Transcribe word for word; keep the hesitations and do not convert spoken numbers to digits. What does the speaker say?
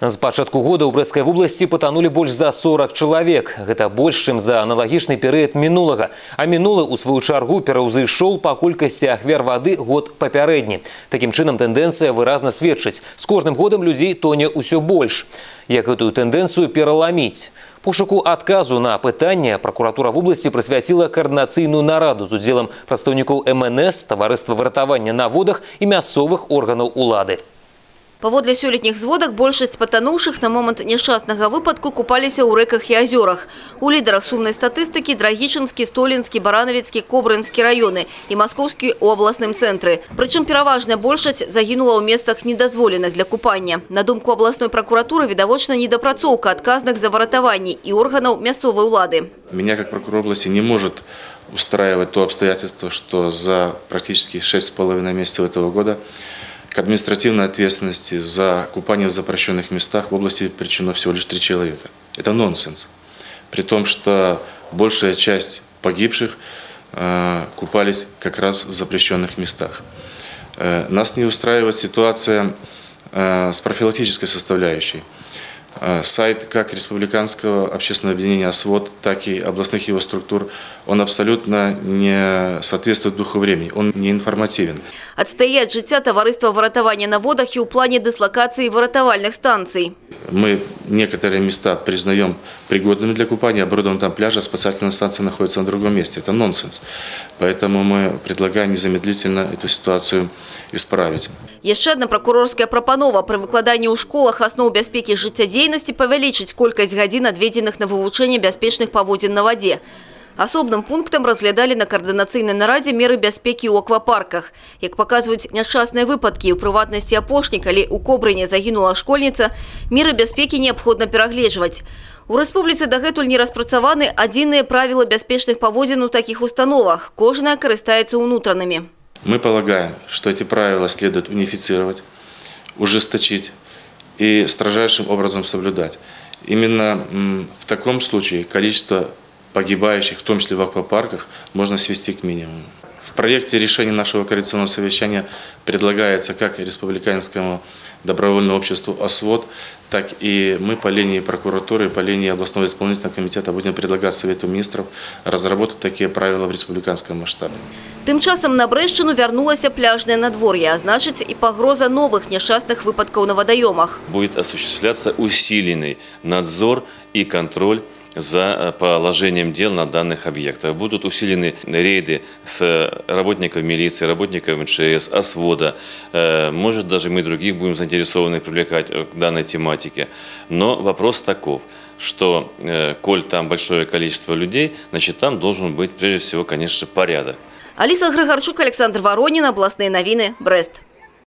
С пачатку года ў Брэсцкай вобласці потонули больше за сорок человек. Это больше, чем за аналагичный период минулого. А минулый, у свою чаргу, пераўзышоў по колькасці ахвяр воды год папярэдні. Таким чином, тенденция выразно сведчыць. С каждым годом людей тоне усё больше. Як эту тенденцию переломить? Пошуку отказу на пытанне прокуратура в области присвятила координаційную нараду з удзелам прадстаўнікоў эм эн эс, таварыства выратавання на водах и мясцовых органаў улады. Паводле сёлетніх зводак большасць патануўшых на момант няшчаснага выпадку купаліся ў рэках і азёрах. У лідарах сумнай статыстыкі Драгічынскі, Столінскі, Баранавіцкі, Кобрынскі раёны і Маскоўскі ў абласным цэнтры. Прычым пераважная большасць загінула ў месцах недазволеных для купання. На думку абласной прокуратуры, відавочна недапрацоўка адказных за выратаванні і органаў мясцовай улады. Меня как прокурор области не может устраивать то обстоятельство, что за практически шесть с половиной месяцев этого года к административной ответственности за купание в запрещенных местах в области причинено всего лишь три человека. Это нонсенс. При том, что большая часть погибших э, купались как раз в запрещенных местах. Э, нас не устраивает ситуация э, с профилактической составляющей. Э, сайт как Республиканского общественного объединения «Освод», так и областных его структур, он абсолютно не соответствует духу времени, он не информативен. Отстоять життя товариства выратавання на водах и у плане дислокации выратавальных станций. Мы некоторые места признаем пригодными для купания, оборудован там пляж, а спасательная станция находится на другом месте. Это нонсенс. Поэтому мы предлагаем незамедлительно эту ситуацию исправить. Еще одна прокурорская прапанова при выкладании у школах основ бяспеки жыццядзейнасці павялічыць колькасць гадзін адведзеных на вывучэнне бяспечных паводзін на воде. Особным пунктом разглядали на координаційнай нараде меры бяспеки у аквапарках. Як показывают несчастные выпадки, у приватности апошні, калі у Кобрыне загинула школьница, меры бяспеки необходимо перагледжваць. У республицы дагэтуль не распрацаваны адзіныя правила бяспечных паводзін у таких установах. Кожная карыстаецца унутранными. Мы полагаем, что эти правила следует унифицировать, ужесточить и строжайшим образом соблюдать. Именно в таком случае количество погибающих, в том числе в аквапарках, можно свести к минимуму. В проекте решения нашего координационного совещания предлагается как республиканскому добровольному обществу «Освод», так и мы по линии прокуратуры, по линии областного исполнительного комитета будем предлагать Совету министров разработать такие правила в республиканском масштабе. Тем часом на Брэшчыну вернулось пляжное надворье, а значит и погроза новых несчастных выпадков на водоемах. Будет осуществляться усиленный надзор и контроль за положением дел на данных объектах. Будут усилены рейды с работников милиции, работников эм че эс, Освода. Может, даже мы других будем заинтересованы привлекать к данной тематике. Но вопрос таков, что, коль там большое количество людей, значит, там должен быть, прежде всего, конечно, порядок. Алиса Григорчук, Александр Воронин, областные новины, Брест.